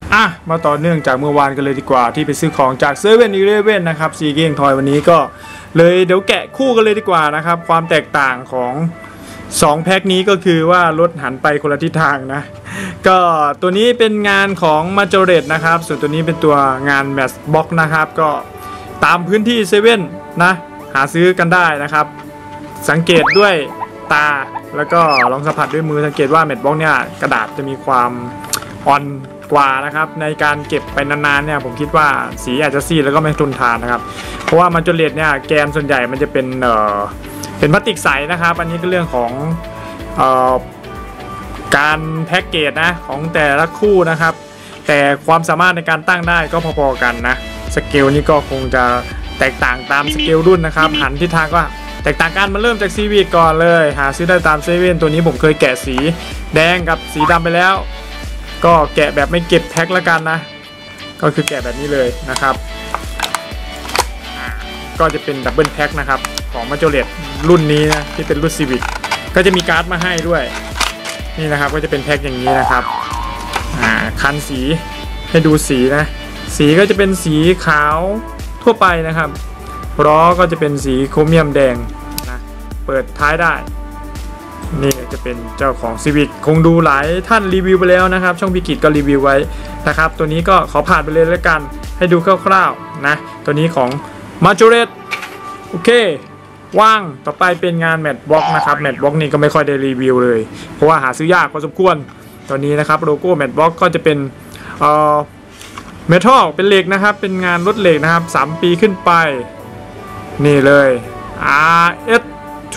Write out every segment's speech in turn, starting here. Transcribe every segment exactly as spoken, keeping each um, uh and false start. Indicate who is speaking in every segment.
Speaker 1: อ่ะมาต่อเนื่องจากเมื่อวานกันเลยดีกว่าที่ไปซื้อของจากเซเว่นอีเลฟเว่นนะครับซีเก้งทอยวันนี้ก็เลยเดี๋ยวแกะคู่กันเลยดีกว่านะครับความแตกต่างของสองแพ็คนี้ก็คือว่ารถหันไปคนละทิศทางนะก็ตัวนี้เป็นงานของมาจอเรตนะครับส่วนตัวนี้เป็นตัวงานแมสบ็อกนะครับก็ตามพื้นที่เซเว่นนะหาซื้อกันได้นะครับสังเกตด้วยตาแล้วก็ลองสัมผัสด้วยมือสังเกตว่าแมสบ็อกเนี่ยกระดาษจะมีความอ่อนกว่านะครับในการเก็บไปนานๆเนี่ยผมคิดว่าสีอาจจะซีดแล้วก็ไม่ทนทานนะครับเพราะว่ามาจอเรตเนี่ยแกนส่วนใหญ่มันจะเป็นเอ่อเป็นพลาสติกใสนะครับอันนี้ก็เรื่องของเอ่อการแพ็กเกจนะของแต่ละคู่นะครับแต่ความสามารถในการตั้งได้ก็พอๆกันนะสเกลนี้ก็คงจะแตกต่างตามสเกลรุ่นนะครับหันทิศทางก็แตกต่างกันมาเริ่มจากซีวีก่อนเลยหาซื้อได้ตามเซเว่นตัวนี้ผมเคยแกะสีแดงกับสีดำไปแล้วก็แกะแบบไม่เก็บแพ็คแล้วกันนะก็คือแกะแบบนี้เลยนะครับก็จะเป็นดับเบิลแพ็คนะครับของมาจอเรตรุ่นนี้นะที่เป็นรุ่นซีวิกก็จะมีการ์ดมาให้ด้วยนี่นะครับก็จะเป็นแพ็คอย่างนี้นะครับอ่าคันสีให้ดูสีนะสีก็จะเป็นสีขาวทั่วไปนะครับล้อก็จะเป็นสีโครเมียมแดงนะเปิดท้ายได้นี่จะเป็นเจ้าของ Civic คงดูหลายท่านรีวิวไปแล้วนะครับช่องพิกิจก็รีวิวไว้นะครับตัวนี้ก็ขอผ่านไปเลยแล้วกันให้ดูคร่าวๆนะตัวนี้ของมาจอเรตโอเคว่างต่อไปเป็นงานแมทบ็อกนะครับแมทบ็อกนี่ก็ไม่ค่อยได้รีวิวเลยเพราะว่าหาซื้อยากพอสมควรตัวนี้นะครับโลโก้แมทบ็อกก็จะเป็นเอ่อเมทัลเป็นเหล็กนะครับเป็นงานรถเหล็กนะครับสามปีขึ้นไปนี่เลย อาร์ เอส ทู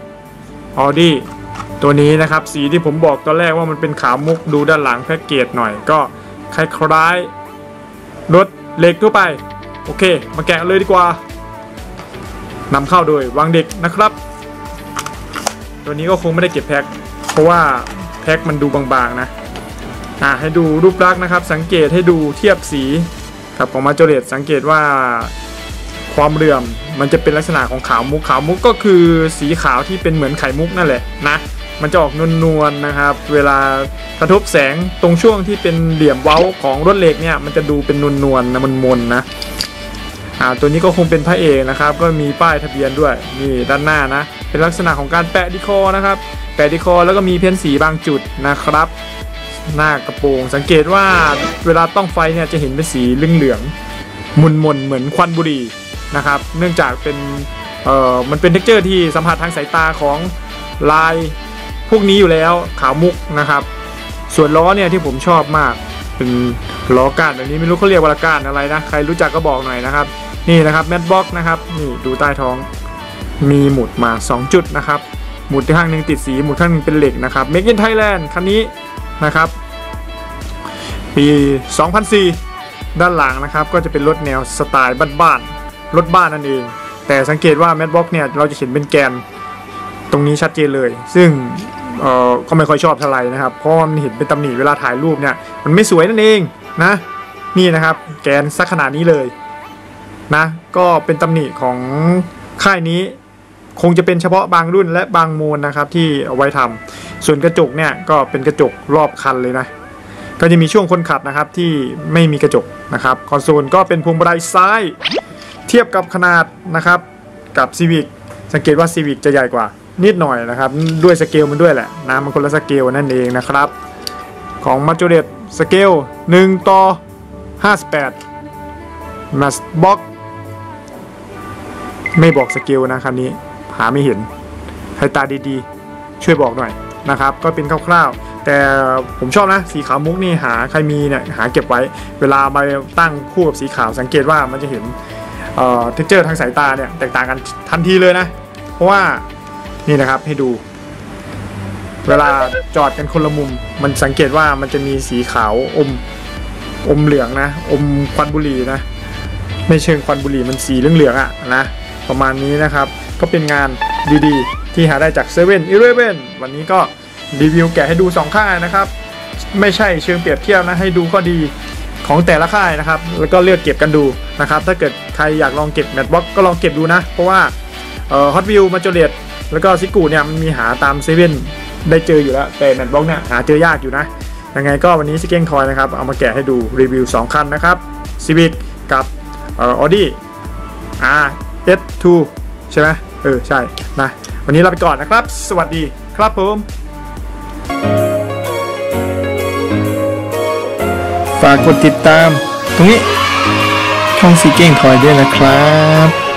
Speaker 1: Audi ตัวนี้นะครับสีที่ผมบอกตอนแรกว่ามันเป็นขาวมุกดูด้านหลังแพ็กเกจหน่อยก็คล้ายๆรถเหล็กทั่วไปโอเคมาแกะเลยดีกว่านำเข้าโดยวางเด็กนะครับตัวนี้ก็คงไม่ได้เก็บแพ็คเพราะว่าแพ็คมันดูบางๆนะอ่าให้ดูรูปลักษณ์นะครับสังเกตให้ดูเทียบสีกับของมาจอเรตสังเกตว่าความเหลื่อมมันจะเป็นลักษณะของขาวมุกขาวมุกก็คือสีขาวที่เป็นเหมือนไข่มุกนั่นแหละนะมันจะออกนวลๆนะครับเวลากระทบแสงตรงช่วงที่เป็นเหลี่ยมเว้าของรถเหล็กเนี่ยมันจะดูเป็นนวลๆนะมันมนนะอ่าตัวนี้ก็คงเป็นพระเอกนะครับก็มีป้ายทะเบียนด้วยนี่ด้านหน้านะเป็นลักษณะของการแปะดีคอนะครับแปะดีคอแล้วก็มีเพ้นสีบางจุดนะครับหน้ากระโปรงสังเกตว่าเวลาต้องไฟเนี่ยจะเห็นเป็นสีเหลืองๆมนๆเหมือนควันบุหรี่นะครับเนื่องจากเป็นเอ่อมันเป็นเท็กเจอร์ที่สัมผัสทางสายตาของลายพวกนี้อยู่แล้วขาวมุกนะครับส่วนล้อเนี่ยที่ผมชอบมากเป็นล้อก้านแบบนี้ไม่รู้เขาเรียกว่าก้านอะไรนะใครรู้จักก็บอกหน่อยนะครับนี่นะครับแมทบ็อกนะครับนี่ดูใต้ท้องมีหมุดมาสองจุดนะครับหมุดข้างหนึ่งติดสีหมุดข้างหนึ่งเป็นเหล็กนะครับ Make in Thailand คันนี้นะครับปีสองพันสี่ด้านหลังนะครับก็จะเป็นรถแนวสไตล์บ้านๆรถบ้านนั่นเองแต่สังเกตว่าแมทบ็อกเนี่ยเราจะเห็นเป็นแกนตรงนี้ชัดเจนเลยซึ่งเอ่อก็ไม่ค่อยชอบเท่าไหร่นะครับเพราะมันเห็นเป็นตำหนิเวลาถ่ายรูปเนี่ยมันไม่สวยนั่นเองนะนี่นะครับแกนสักขนาดนี้เลยนะก็เป็นตำหนิของค่ายนี้คงจะเป็นเฉพาะบางรุ่นและบางโมนนะครับที่เอาไว้ทำส่วนกระจกเนี่ยก็เป็นกระจกรอบคันเลยนะก็จะมีช่วงคนขับนะครับที่ไม่มีกระจกนะครับคอนโซลก็เป็นพวงมาลัยซ้ายเทียบกับขนาดนะครับกับ Civic สังเกตว่า Civic จะใหญ่กว่านิดหน่อยนะครับด้วยสเกลมันด้วยแหละนะมันคนละสเกลนั่นเองนะครับของมาจอเรตสเกลหนึ่งต่อห้าสิบแปดมาสบ็อกไม่บอกสเกลนะคันนี้หาไม่เห็นให้ตาดีๆช่วยบอกหน่อยนะครับก็เป็นคร่าวๆแต่ผมชอบนะสีขาวมุกนี่หาใครมีเนี่ยหาเก็บไว้เวลามาตั้งคู่กับสีขาวสังเกตว่ามันจะเห็นเอ่อเท็กเจอร์ทางสายตาเนี่ยแตกต่างกันทันทีเลยนะเพราะว่านี่นะครับให้ดูเวลาจอดกันคนละมุมมันสังเกตว่ามันจะมีสีขาวอมอมเหลืองนะอมควันบุหรี่นะไม่เชิงควันบุหรี่มันสีเหลืองๆอ่ะนะประมาณนี้นะครับก็เป็นงานดีๆที่หาได้จากเซเว่นอีเลฟเว่นวันนี้ก็รีวิวแกะให้ดูสองค่ายนะครับไม่ใช่เชิงเปรียบเทียบนะให้ดูข้อดีของแต่ละค่ายนะครับแล้วก็เลือกเก็บกันดูนะครับถ้าเกิดใครอยากลองเก็บแมทบ็อกก็ลองเก็บดูนะเพราะว่าเอ่อฮอตวิวมาจอเรตแล้วก็ซิกูเนี่ยมันมีหาตามเซเว่นได้เจออยู่แล้วแต่แมทบ็อกเนี่ยหาเจอยากอยู่นะยังไงก็วันนี้ซิเก้งทอยนะครับเอามาแกะให้ดูรีวิวสองคันนะครับ Civic กับเอ่อ Audi อาร์ เอส ทู ใช่ไหมเออใช่นะวันนี้ลาไปก่อนนะครับสวัสดีครับผมฝากกดติดตามตรงนี้ช่องซิเก้งทอยด้วยนะครับ